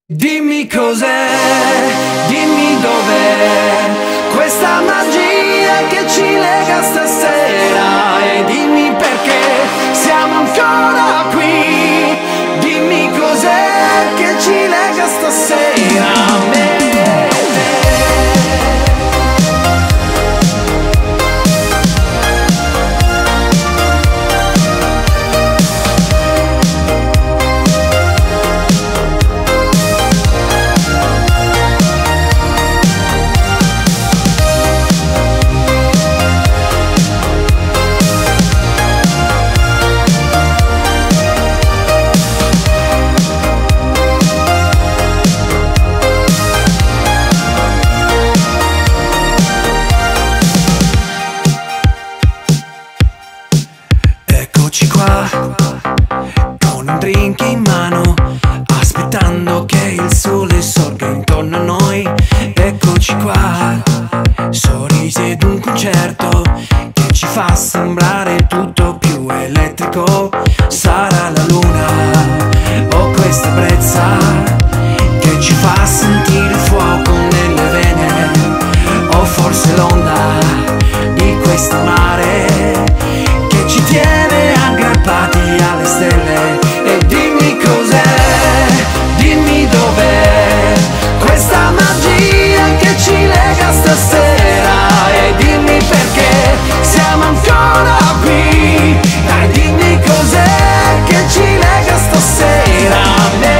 Dimmi cos'è, dimmi dov'è questa magia che ci lega stasera e dimmi perché siamo ancora qui. Dimmi cos'è che ci lega stasera a me. Eccoci qua, con un drink in mano, aspettando che il sole sorga intorno a noi. Eccoci qua, sorrisi ed un concerto che ci fa sembrare tutto più elettrico. Sarà la luna o questa brezza che ci fa sentire il fuoco nelle vene, o forse l'onda di questo mare che ci tiene aggrappati alle stelle. E dimmi cos'è, dimmi dov'è questa magia che ci lega stasera e dimmi perché siamo ancora qui. Dai, dimmi cos'è che ci lega stasera a me.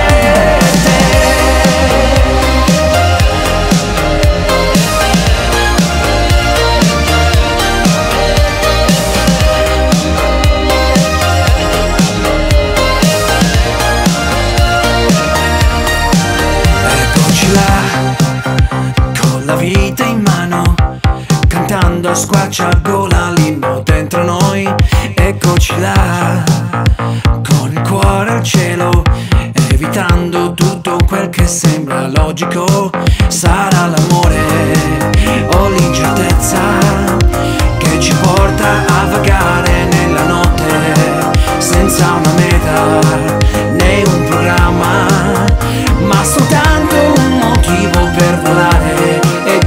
Vita in mano, cantando a squarciagola l'inno dentro noi. Eccoci là, con il cuore al cielo, evitando tutto quel che sembra logico. Sarà l'amore o l'incertezza che ci porta a vagare nella notte, senza una meta né un programma, ma soltanto un motivo per volare.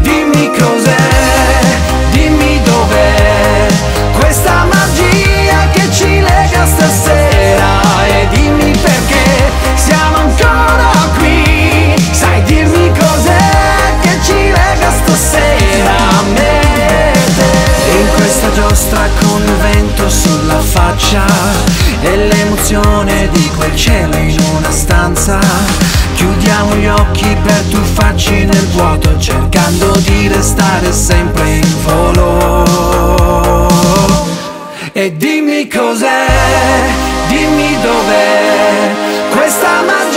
Stasera e dimmi perché siamo ancora qui. Sai dirmi cos'è che ci lega stasera a me e te. In questa giostra con il vento sulla faccia e l'emozione di quel cielo in una stanza, chiudiamo gli occhi per tuffarci nel vuoto, cercando di restare sempre in volo. E dimmi cos'è, dimmi dov'è questa magia